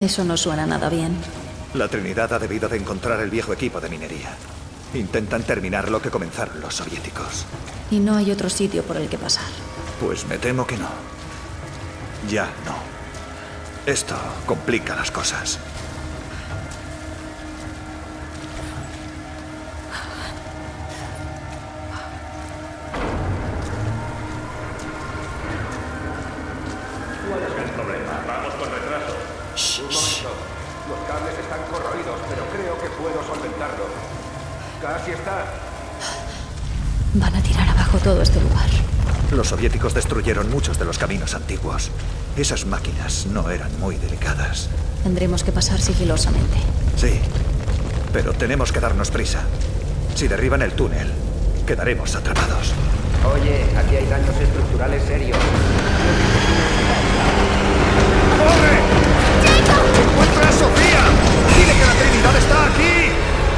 Eso no suena nada bien. La Trinidad ha debido de encontrar el viejo equipo de minería. Intentan terminar lo que comenzaron los soviéticos. Y no hay otro sitio por el que pasar. Pues me temo que no. Ya no. Esto complica las cosas. ¿Cuál es el problema? Vamos con retraso. Un momento. Los cables están corroídos, pero creo que puedo solventarlo. Casi está. Van a tirar abajo todo este lugar. Los soviéticos destruyeron muchos de los caminos antiguos. Esas máquinas no eran muy delicadas. Tendremos que pasar sigilosamente. Sí, pero tenemos que darnos prisa. Si derriban el túnel, quedaremos atrapados. Oye, aquí hay daños estructurales serios. ¡Corre! ¡Encuentra a Sofía! ¡Dile que la Trinidad está aquí!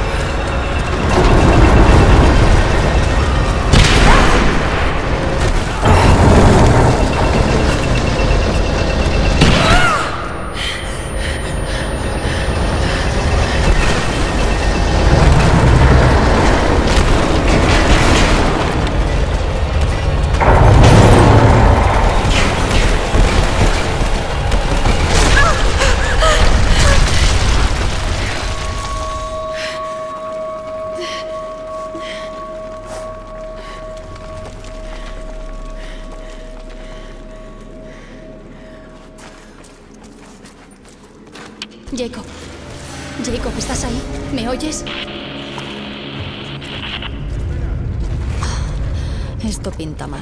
Jacob. Jacob, ¿estás ahí? ¿Me oyes? Esto pinta mal.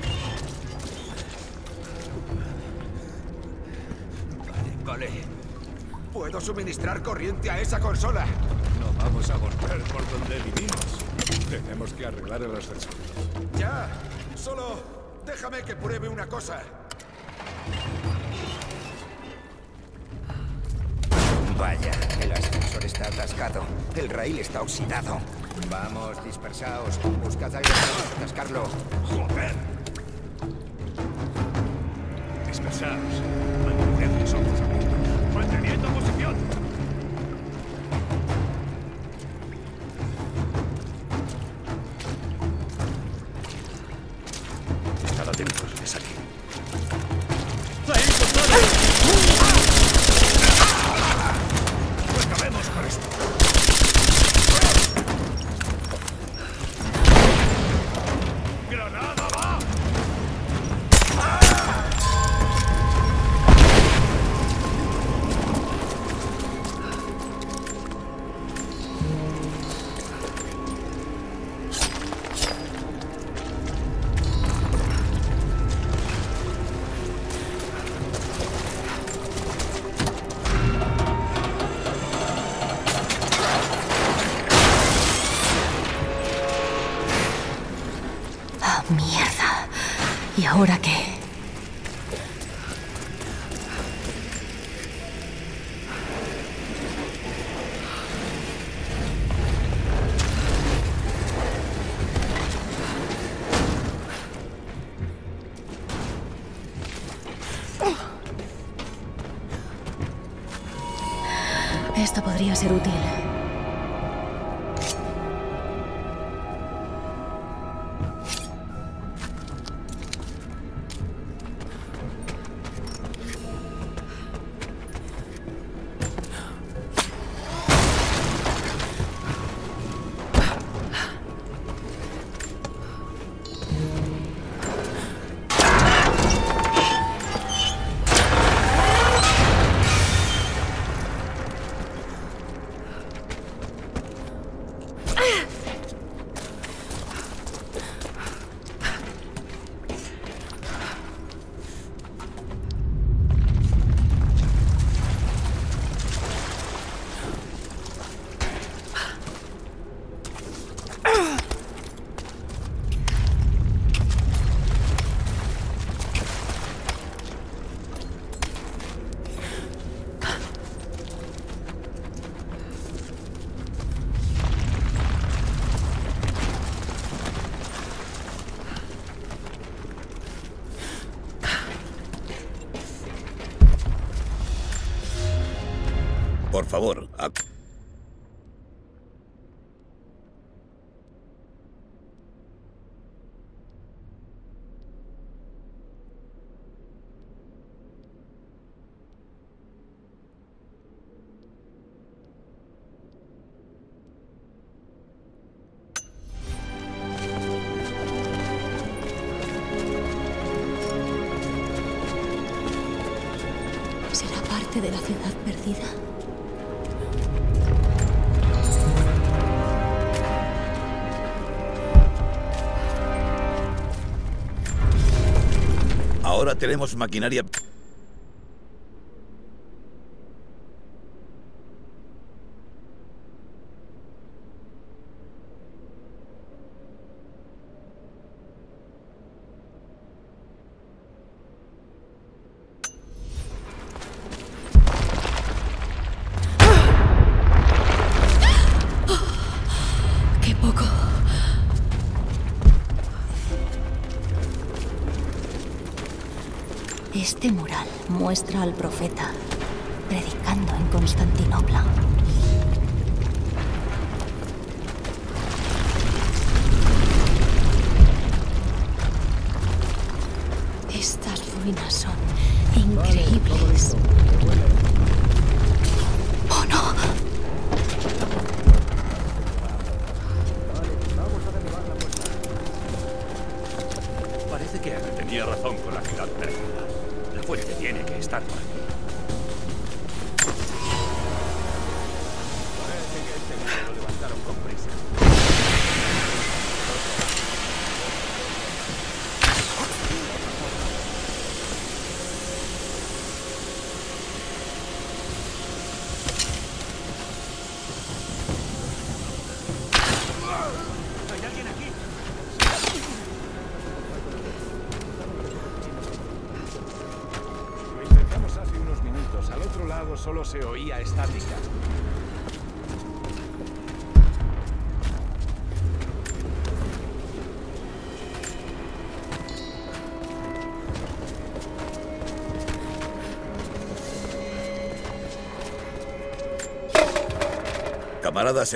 Vale. Puedo suministrar corriente a esa consola. No vamos a volver por donde vinimos. Tenemos que arreglar el ascensor. Ya. Solo déjame que pruebe una cosa. Vaya, el ascensor está atascado. El raíl está oxidado. Vamos, dispersaos. Buscad algo para atascarlo. ¡Joder! Dispersaos. Mantened los ojos abiertos. Manteniendo posición. Estad atentos, es aquí. Pues acabemos con esto. ¡Granada va! ¡Ah, mierda! ¿Y ahora qué? Esto podría ser útil. Por favor, ¿Será parte de la ciudad perdida? ahora tenemos maquinaria. ¡Qué poco! Este mural muestra al profeta predicando en Constantinopla. Estas ruinas son increíbles. ¡Oh, no! Parece que Ana tenía razón con la ciudad perdida. La fuente tiene que estar por aquí. Parece que este grupo lo levantaron con prisa. ¿Hay alguien aquí? Lo intentamos hace unos minutos. Al otro lado solo se oía estática. Camaradas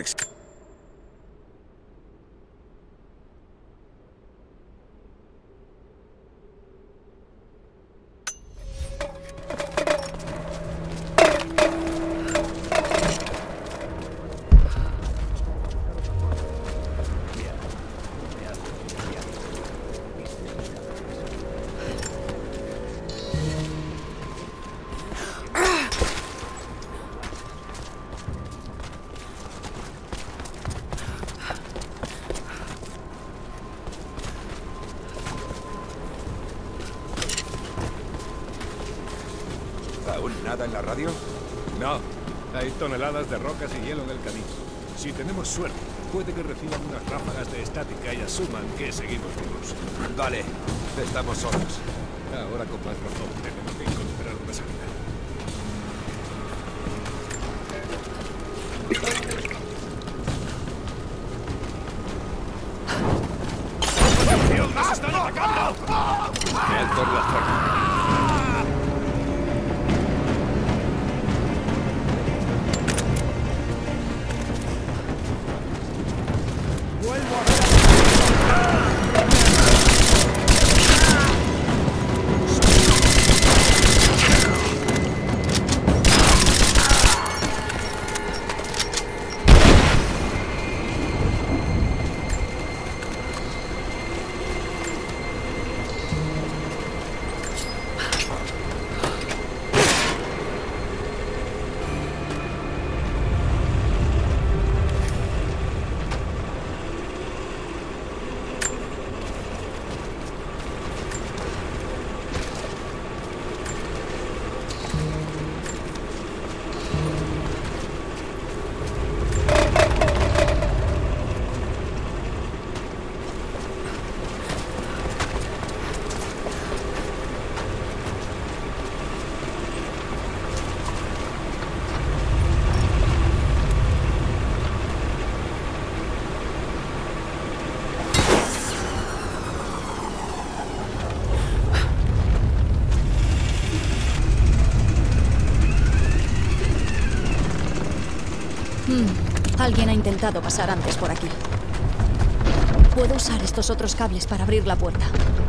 ¿Aún nada en la radio? No, hay toneladas de rocas y hielo en el camino. Si tenemos suerte, puede que reciban unas ráfagas de estática y asuman que seguimos vivos. Vale, estamos solos. Ahora con más razón tenemos que encontrar una salida. ¡Atención! ¡Nos están atacando! Vean por la zona. ¡Vuelvo a ver! Alguien ha intentado pasar antes por aquí. Puedo usar estos otros cables para abrir la puerta.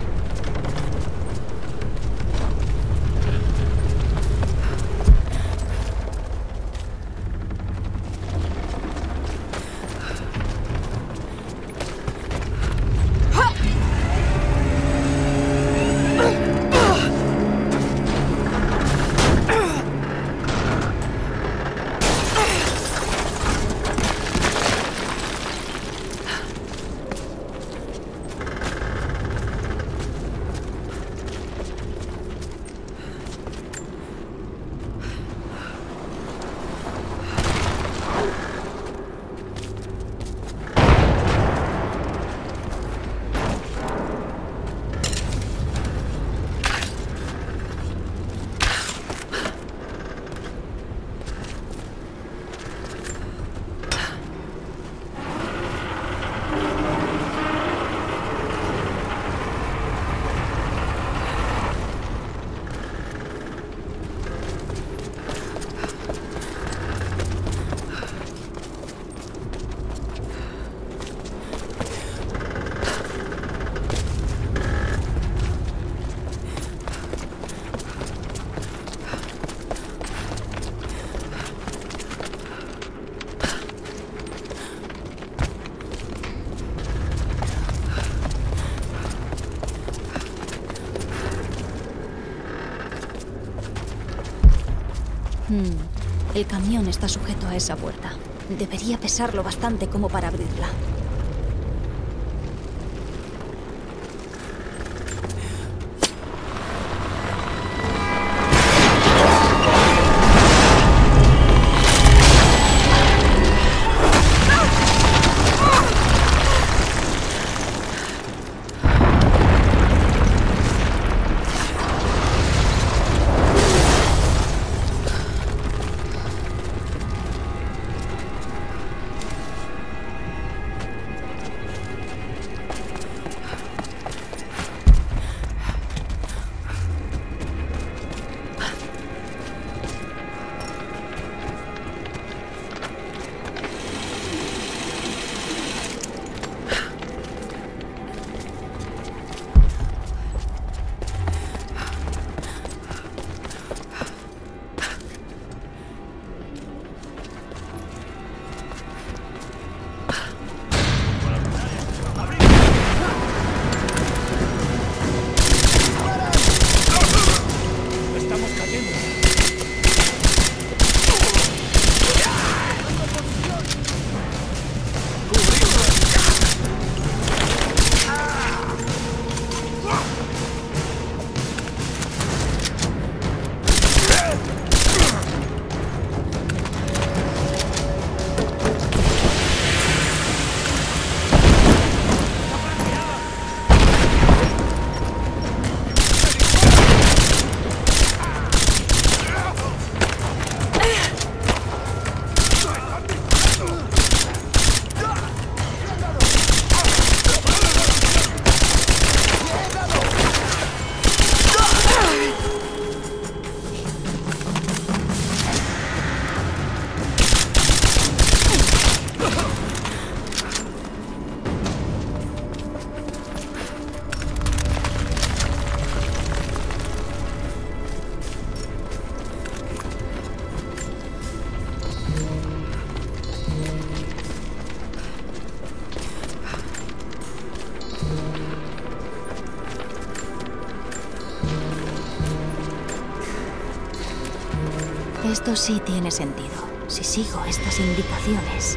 El camión está sujeto a esa puerta. Debería pesarlo bastante como para abrirla. Esto sí tiene sentido, si sigo estas indicaciones.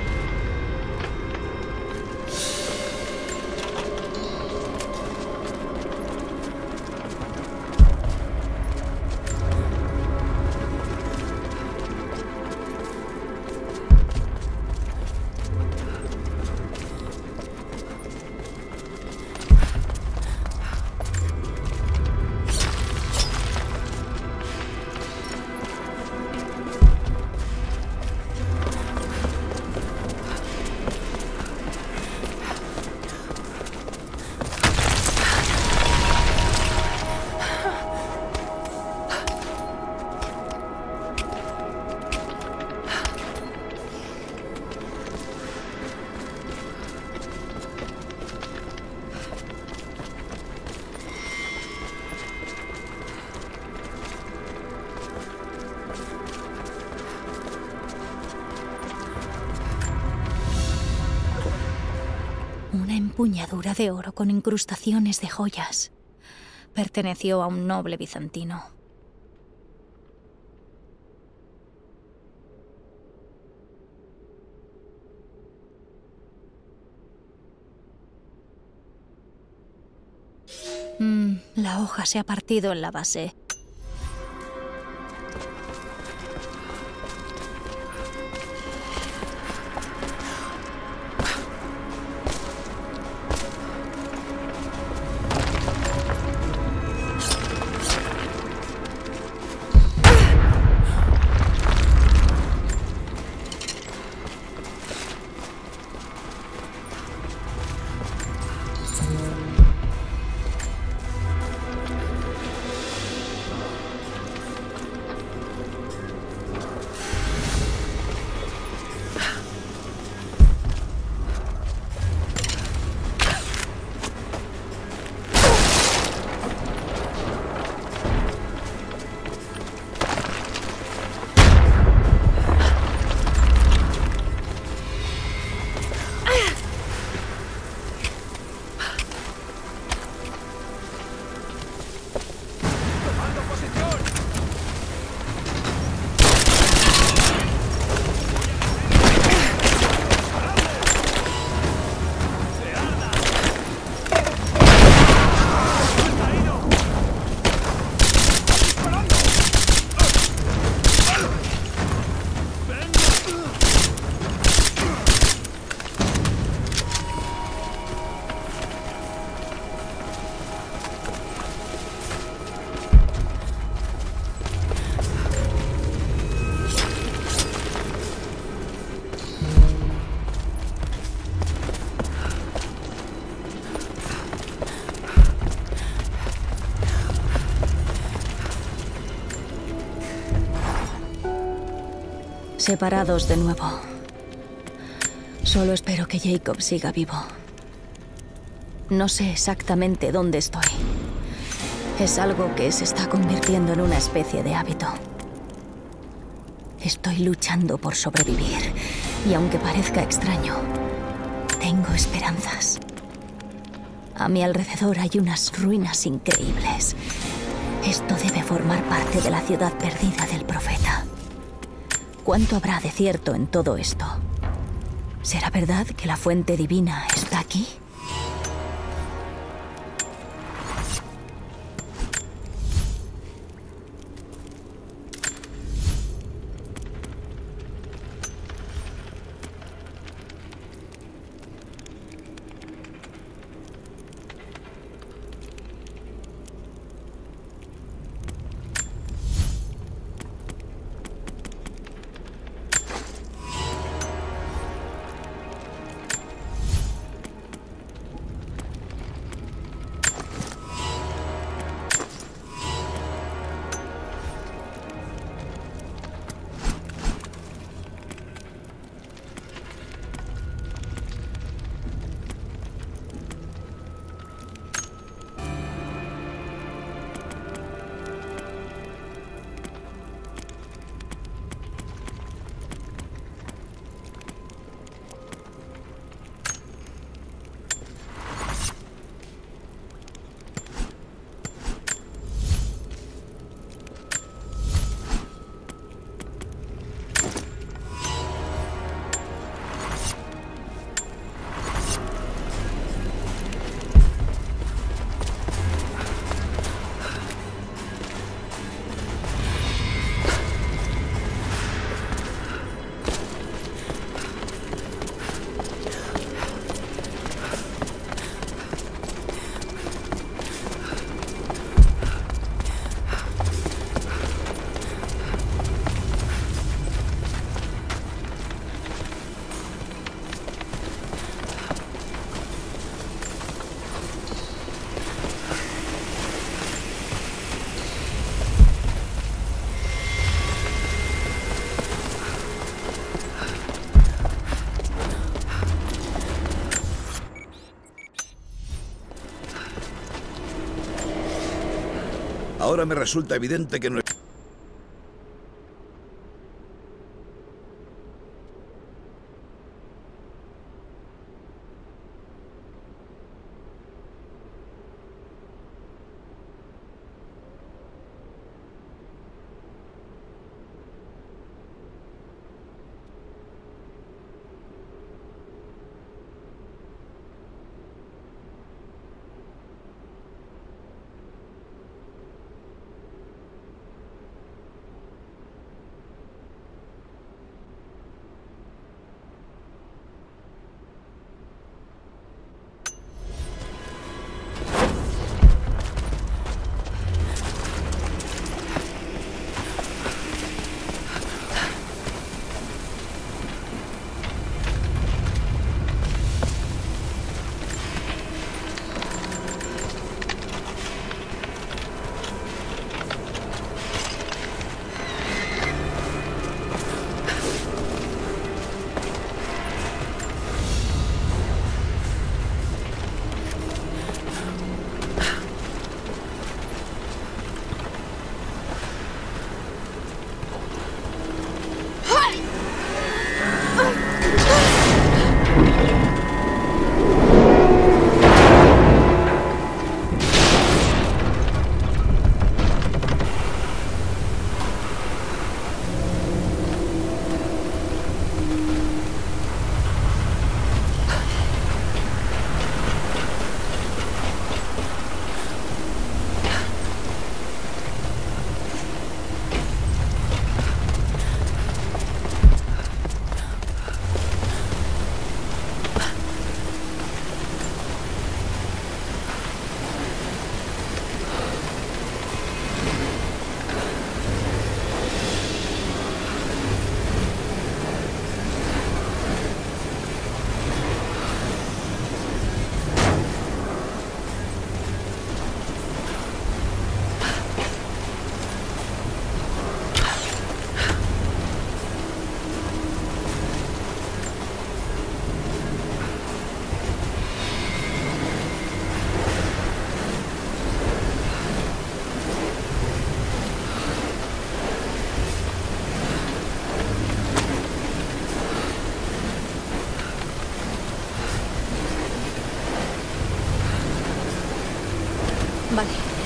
empuñadura de oro con incrustaciones de joyas. Perteneció a un noble bizantino. La hoja se ha partido en la base. Separados de nuevo. Solo espero que Jacob siga vivo. No sé exactamente dónde estoy. Es algo que se está convirtiendo en una especie de hábito. Estoy luchando por sobrevivir. Y aunque parezca extraño, tengo esperanzas. A mi alrededor hay unas ruinas increíbles. Esto debe formar parte de la ciudad perdida del profeta. ¿Cuánto habrá de cierto en todo esto? ¿Será verdad que la fuente divina está aquí? Ahora me resulta evidente que no...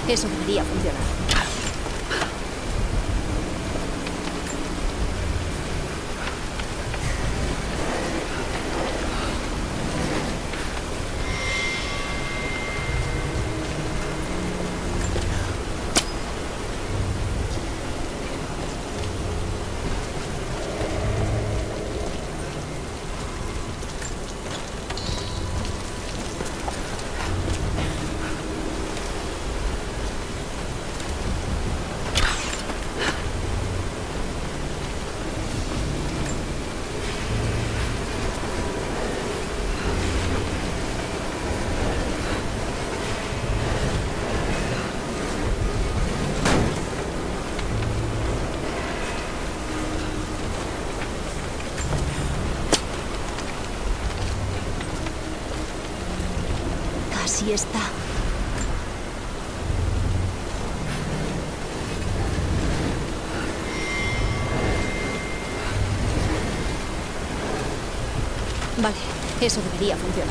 Eso debería funcionar. Casi está. Vale, eso debería funcionar.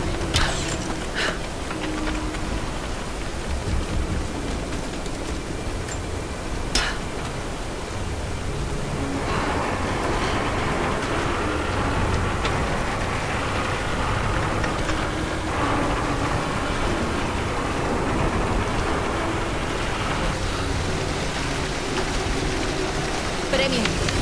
Premio.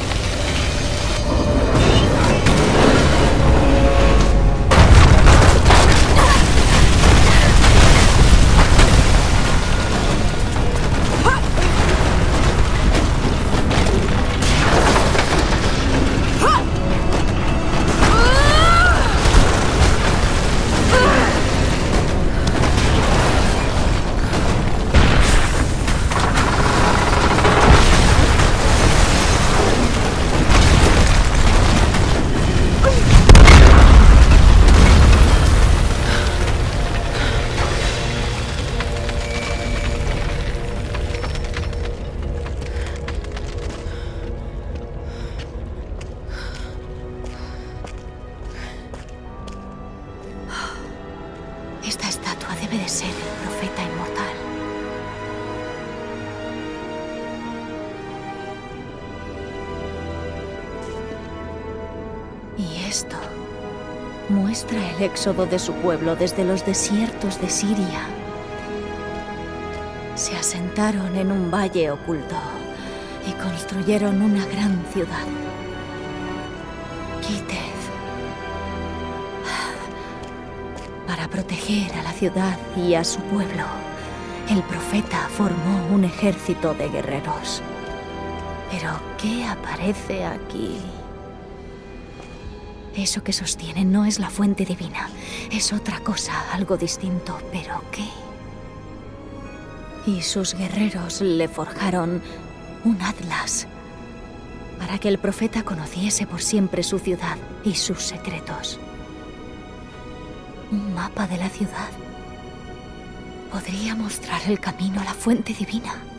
Esta estatua debe de ser el profeta inmortal. Y esto muestra el éxodo de su pueblo desde los desiertos de Siria. Se asentaron en un valle oculto y construyeron una gran ciudad. Kitez. Para proteger a la ciudad y a su pueblo, el profeta formó un ejército de guerreros. Pero, ¿qué aparece aquí? Eso que sostienen no es la fuente divina. Es otra cosa, algo distinto. ¿Pero qué? Y sus guerreros le forjaron un atlas para que el profeta conociese por siempre su ciudad y sus secretos. Un mapa de la ciudad. Podría mostrar el camino a la fuente divina.